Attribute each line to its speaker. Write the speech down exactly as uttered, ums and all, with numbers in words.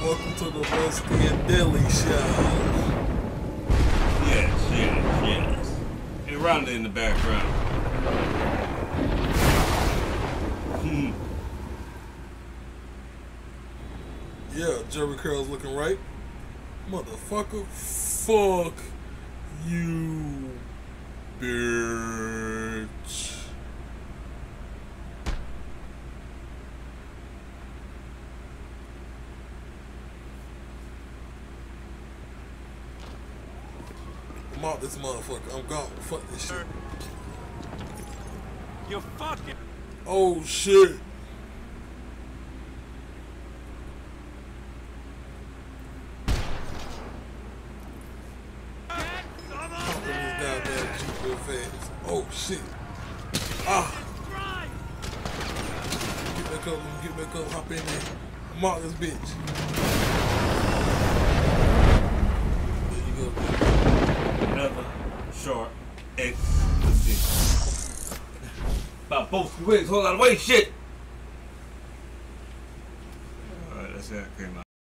Speaker 1: Welcome to the Rusty and Deli Show.
Speaker 2: Yes, yes, yes. And Rhonda in the background.
Speaker 1: Yeah, Jerry Curl's looking right. Motherfucker, fuck you, bitch. I'm out this motherfucker. I'm gone. Fuck this shit.
Speaker 3: You fucking.
Speaker 1: Oh shit. Popping this goddamn Jeep real fast. Oh shit. Ah. Get back up. Get back up. Hop in there. I'm out this bitch. There you go, bitch.
Speaker 2: Another short exposition. About both wigs, whole lot of weight, shit. Alright, that's how it came out.